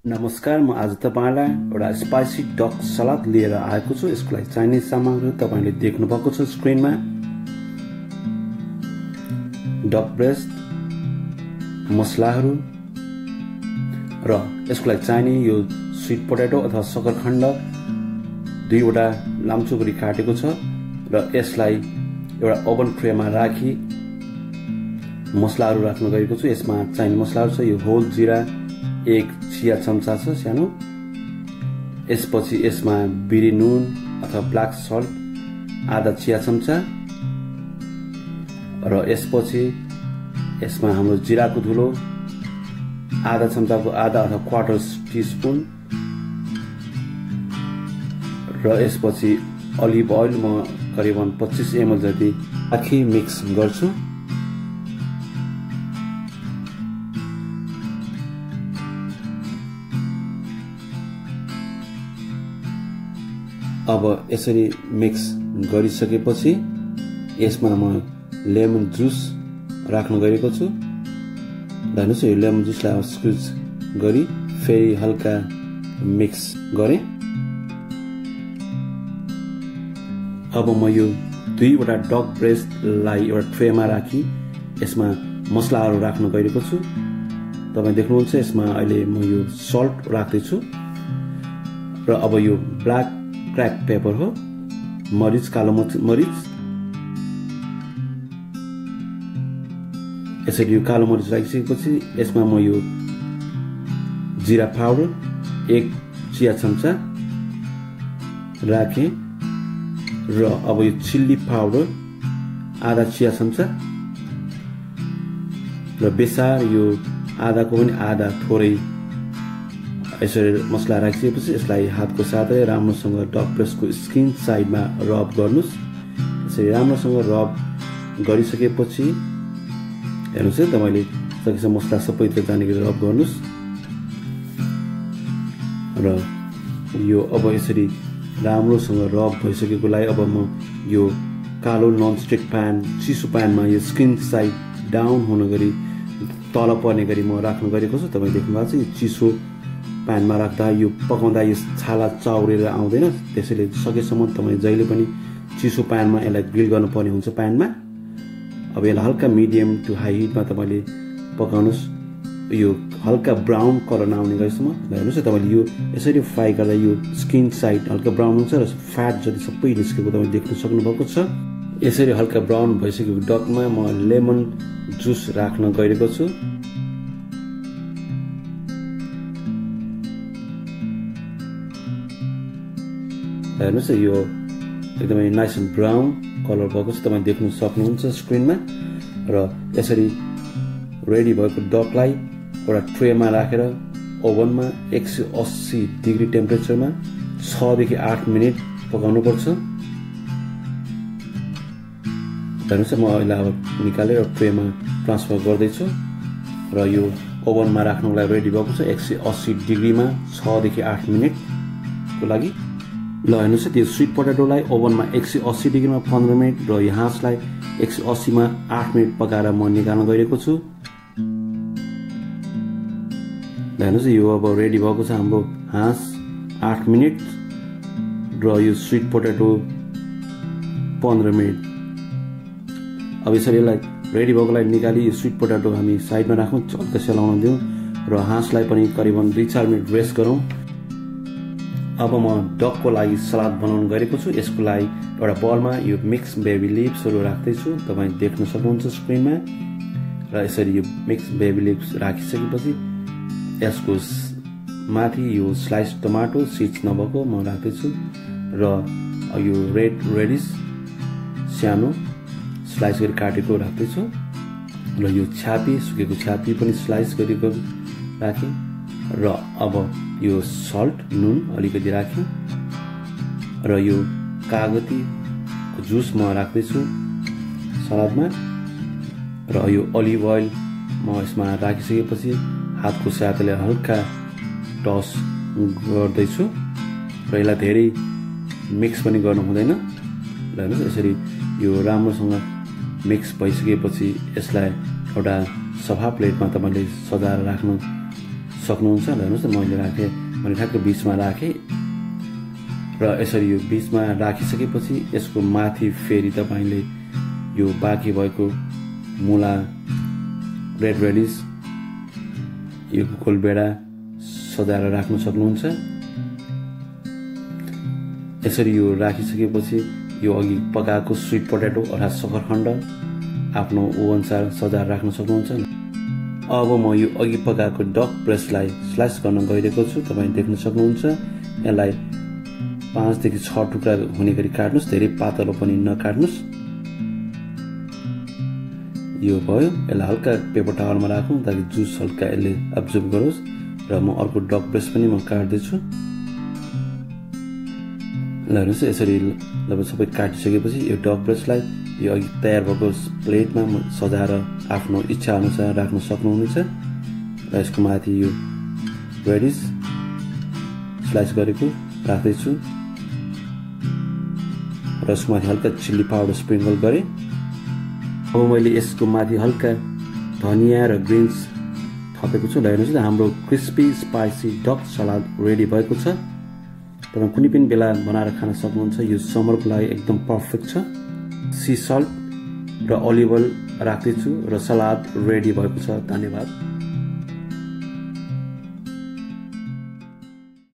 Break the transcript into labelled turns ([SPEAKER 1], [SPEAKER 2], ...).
[SPEAKER 1] नमस्कार, म आज तपाईलाई एउटा स्पाइसी डक सलाद लिएर आएको छु। यसको लागि चाहिने सामग्री तपाईले देख्नु भएको छ स्क्रिनमा। डक ब्रेस्ट, मसलाहरू र यसको लागि चाहिने यो स्वीट पोटेटो अथवा सकरखण्ड दुईवटा लाम्चो गरी काटेको छ र यसलाई एउटा ओभन ट्रेमा राखी मसलाहरू राख्न गएको छु। यसमा चाहिने मसलाहरू छ यो होल जीरा एक चिया चम्चा छ सानो, यसपछि यसमा बिरी नुन अथवा ब्ल्याक सल्ट आधा चिया चम्चा र यसपछि यसमा हाम्रो जिराको धुलो आधा चम्चाको आधा अथवा क्वार्टर टीस्पुन र यसपछि अलिभ ओइल म करिबन 25 ml जति राखी मिक्स गर्छु। अब यसरी मिक्स गरिसकेपछि यसमा म लेमन जुस राख्न गएको छु। हेर्नुस् यो लेमन जुसलाई स्क्विज गरी फेरि हल्का मिक्स गरे। अब म यो दुईवटा डक ब्रेस्टलाई एउटा ट्रेमा राखी यसमा मसलाहरू राख्न गएको छु। तपाई देख्नुहुन्छ यसमा अहिले म यो सल्ट राख्दैछु र अब यो ब्ल्याक क्र्याक पेपर हो, मरिच कालो मरिच। यसरी यो कालो मरिच राखिसकेपछि यसमा म यो जिरा पाउडर एक चिया चम्चा राखेँ र अब यो चिल्ली पाउडर आधा चिया चम्चा र बेसार यो आधाको पनि आधा थोरै यसरी मसला राखिसकेपछि यसलाई हातको साथै राम्रोसँग डक ब्रेस्टको स्किन साइडमा रब गर्नुस्। यसरी राम्रोसँग रब गरिसकेपछि हेर्नुस् है तपाईले सकेसम्म मसला सबैतिर जाने गरी रब गर्नुस् र यो अब यसरी राम्रोसँग रब भइसकेकोलाई अब म यो कालो ननस्टिक प्यान चिसो प्यानमा यो स्किन साइड डाउन हुन गरी तल पर्ने गरी म राख्न गएको छु। तपाईले देख्नु भएको छ यो चिसो प्यानमा राख्दा यो पकाउँदा यो छाला चाउरेर आउँदैन, त्यसैले सकेसम्म तपाईँ जहिले पनि चिसो प्यानमा यसलाई ग्रिल गर्नुपर्ने हुन्छ प्यानमा। अब यसलाई हल्का मिडियम टु हाई हिटमा तपाईले पकाउनुस् यो हल्का ब्राउन कलर नआउने गरीसम्म। हेर्नुस् तपाईले यो यसरी फ्राई गर्दा यो स्किन साइड हल्का ब्राउन हुन्छ र फ्याट जति सबै निस्केको तपाईले देख्न सक्नुभएको छ। यसरी हल्का ब्राउन भइसकेको डकमा म लेमन जुस राख्न गएको छु। हेर्नुस् यो एकदमै नाइस एन्ड ब्राउन कलर भएको छ, तपाईले देख्न सक्नुहुन्छ स्क्रिनमा। र यसरी रेडी भएको डकलाई एउटा ट्रेमा राखेर ओभनमा 180 डिग्री टेम्परेचरमा 6 देखि 8 मिनेट पकाउनु पर्छ। हेर्नुस् म अहिले अब निकालेर ट्रेमा ट्रान्सफर गर्दैछु र यो ओभनमा राख्नुलाई रेडी भएको छ 180 डिग्रीमा 6 देखि 8 मिनेटको लागि। ल हेर्नुहोस् त्यो स्वीट पोटेटोलाई ओभनमा 180 डिग्रीमा 15 मिनट र यो हाँसलाई 180 मा 8 मिनट पकाएर म निकाल्न गएको छु। हेर्नुहोस् यो अब रेडी भएको छ हाम्रो हाँस 8 मिनट र यो स्वीट पोटेटो 15 मिनट। अब यसरी यसलाई रेडी भएकोलाई निकाली यो स्वीट पोटेटो हामी साइडमा राखौँ, हल्का सेलाउन दिउँ र हाँसलाई पनि करिबन 2-4 मिनट रेस्ट गरौँ। अब म डकको लागि सलाद बनाउन गएको छु। यसको लागि एउटा बलमा यो मिक्स बेबी लिप्सहरू राख्दैछु, तपाईँ देख्न सक्नुहुन्छ स्क्रिनमा। र यसरी यो मिक्स बेबी लिप्स राखिसकेपछि यसको माथि यो स्लाइस टमाटो सिड्स नभएको म राख्दैछु र यो रेड रेडिस सानो स्लाइस गरी काटेको राख्दैछु र यो छ्यापी सुकेको छ्यापी पनि स्लाइस गरेको राखेँ र अब यो सल्ट नुन अलिकति राखेँ र यो कागतीको जुस म राख्दैछु सलादमा र यो अलिभ ओइल म यसमा राखिसकेपछि हातको साथले हल्का टस गर्दैछु र यसलाई धेरै मिक्स पनि गर्नु हुँदैन। हेर्नुहोस् यसरी यो राम्रोसँग मिक्स भइसकेपछि यसलाई एउटा सफा प्लेटमा तपाईले सजाएर राख्न सक्नुहुन्छ। हेर्नुहोस् न मैले राखेँ, मैले ठ्याक्क बिचमा राखेँ र यसरी यो बिचमा राखिसकेपछि यसको माथि फेरि तपाईँले यो बाँकी भएको मुला, रेड रेडिस, यो गोलबेडा सजाएर राख्न सक्नुहुन्छ। यसरी यो राखिसकेपछि यो अघि पकाएको स्विट पोटेटो अर्थात् सक्खरखण्ड आफ्नो ऊ अनुसार सजाएर राख्न सक्नुहुन्छ। अब म यो अघि पकाएको डक ब्रेस्टलाई स्लाइस गर्न गइरहेको छु। तपाईँ देख्न सक्नुहुन्छ। यसलाई 5 देखि 6 टुक्रा हुने गरी काट्नुहोस्, धेरै पातलो पनि नकाट्नुहोस्। यो भयो। यसलाई हल्का पेपर टावलमा राखौँ ताकि जुस हल्का यसले एब्जर्ब गरोस्। र म अर्को डक ब्रेस्ट पनि म काट्दैछु। ल हेर्नुहोस् यसरी जब सबै काटिसकेपछि यो डक ब्रेस्टलाई यो अघि तयार भएको प्लेटमा सजाएर आफ्नो इच्छा अनुसार राख्न सक्नुहुनेछ। र यसको माथि यो रेडिस स्लाइस गरेको राख्दैछु र यसको माथि हल्का चिल्ली पाउडर स्प्रिङ्कल गरेँ। अब मैले यसको माथि हल्का धनिया र ग्रिन्स थपेको छु। हेर्नुहोस् न हाम्रो crispy spicy duck salad ready भएको छ। तपाईँ कुनै पनि बेला बनाएर खान सक्नुहुन्छ। यो समरको लागि एकदम पर्फेक्ट छ। सी सल्ट र अलिभ ओइल राख्दैछु र सलाद रेडी भएको छ। धन्यवाद।